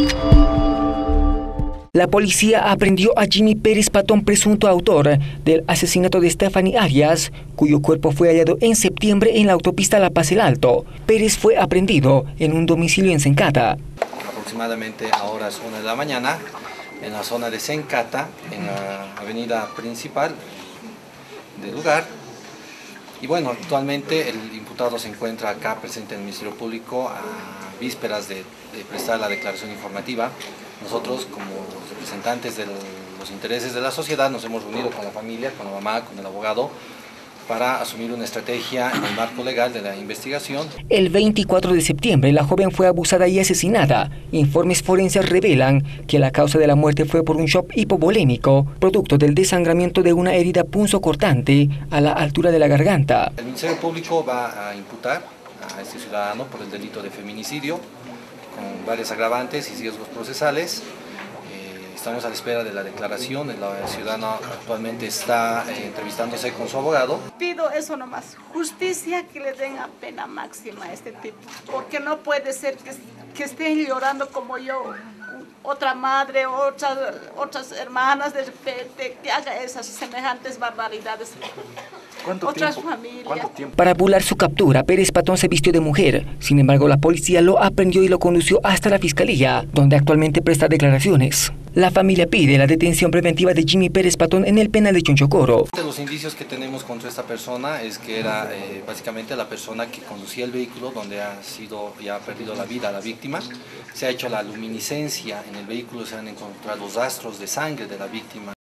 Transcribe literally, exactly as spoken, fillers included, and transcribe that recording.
La policía aprendió a Jimmy Pérez Patón, presunto autor del asesinato de Stephanie Arias, cuyo cuerpo fue hallado en septiembre en la autopista La Paz El Alto. Pérez fue aprehendido en un domicilio en Sencata. Aproximadamente a horas una de la mañana, en la zona de Sencata, en la avenida principal del lugar. Y bueno, actualmente el imputado se encuentra acá presente en el Ministerio Público a vísperas de, de prestar la declaración informativa. Nosotros, como representantes de los intereses de la sociedad, nos hemos reunido con la familia, con la mamá, con el abogado, para asumir una estrategia en el marco legal de la investigación. El veinticuatro de septiembre, la joven fue abusada y asesinada. Informes forenses revelan que la causa de la muerte fue por un shock hipovolémico, producto del desangramiento de una herida punzocortante a la altura de la garganta. El Ministerio Público va a imputar a este ciudadano por el delito de feminicidio, con varias agravantes y riesgos procesales. Estamos a la espera de la declaración. La ciudadana actualmente está eh, entrevistándose con su abogado. Pido eso nomás, justicia, que le den a pena máxima a este tipo, porque no puede ser que, que estén llorando como yo, otra madre, otras, otras hermanas de repente, que haga esas semejantes barbaridades. ¿Cuánto otras tiempo? familias. ¿Cuánto tiempo? Para burlar su captura, Pérez Patón se vistió de mujer. Sin embargo, la policía lo aprendió y lo condució hasta la fiscalía, donde actualmente presta declaraciones. La familia pide la detención preventiva de Jimmy Pérez Patón en el penal de Chonchocoro. Los indicios que tenemos contra esta persona es que era eh, básicamente la persona que conducía el vehículo donde ha sido ya ha perdido la vida la víctima. Se ha hecho la luminiscencia en el vehículo, se han encontrado los rastros de sangre de la víctima.